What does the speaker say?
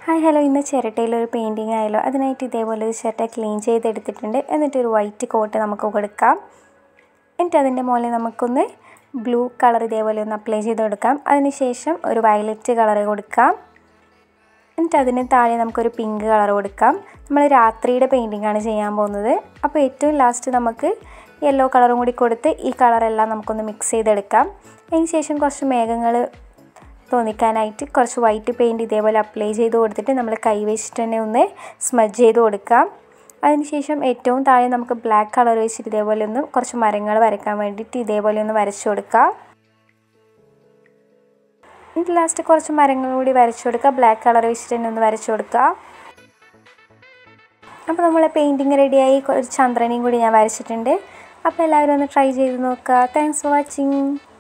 Hi hello, ഇന്ന് ചിരട്ടയിലൊരു painting ആയല്ലോ. അതിനായിട്ട് ഇതേപോലെ ഒരു ചിരട്ട ക്ലീൻ ചെയ്തെടുത്തിട്ടുണ്ട്. എന്നിട്ടൊരു വൈറ്റ് കോട്ട് നമുക്ക് കൊടുക്കാം. എന്നിട്ട് അതിൻ്റെ മുകളിൽ നമുക്കൊന്ന് ബ്ലൂ കളർ ഇതേപോലെ ഒന്ന് അപ്ലൈ ചെയ്ത് കൊടുക്കാം. അതിനുശേഷം ഒരു വയലറ്റ് കളർ കൊടുക്കാം. എന്നിട്ട് അതിന് താഴെ നമുക്കൊരു പിങ്ക് കളർ കൊടുക്കാം. നമ്മൾ രാത്രിയുടെ പെയിൻറ്റിംഗ് ആണ് ചെയ്യാൻ പോകുന്നത്. അപ്പോൾ ഏറ്റവും ലാസ്റ്റ് നമുക്ക് യെല്ലോ കളറും കൂടി കൊടുത്ത് ഈ കളറെല്ലാം നമുക്കൊന്ന് മിക്സ് ചെയ്തെടുക്കാം. അതിന് ശേഷം കുറച്ച് മേഘങ്ങൾ തോന്നിക്കാനായിട്ട് കുറച്ച് വൈറ്റ് പെയിൻറ്റ് ഇതേപോലെ അപ്ലൈ ചെയ്ത് കൊടുത്തിട്ട് നമ്മൾ കൈ വെച്ചിട്ട് തന്നെ ഒന്ന് സ്മഡ്ജ് ചെയ്ത് കൊടുക്കാം. അതിനുശേഷം ഏറ്റവും താഴെ നമുക്ക് ബ്ലാക്ക് കളർ വെച്ചിട്ട് ഇതേപോലെ ഒന്ന് കുറച്ച് മരങ്ങൾ വരയ്ക്കാൻ വേണ്ടിയിട്ട് ഇതേപോലെ ഒന്ന് വരച്ചു കൊടുക്കാം. എന്നിട്ട് ലാസ്റ്റ് കുറച്ച് മരങ്ങൾ കൂടി വരച്ചു കൊടുക്കുക. ബ്ലാക്ക് കളർ വെച്ചിട്ട് തന്നെ ഒന്ന് വരച്ചു കൊടുക്കുക. അപ്പോൾ നമ്മളെ പെയിൻറ്റിങ് റെഡിയായി. ഒരു ചന്ദ്രനെയും കൂടി ഞാൻ വരച്ചിട്ടുണ്ട്. അപ്പോൾ എല്ലാവരും ഒന്ന് ട്രൈ ചെയ്ത് നോക്കുക. Thanks for watching.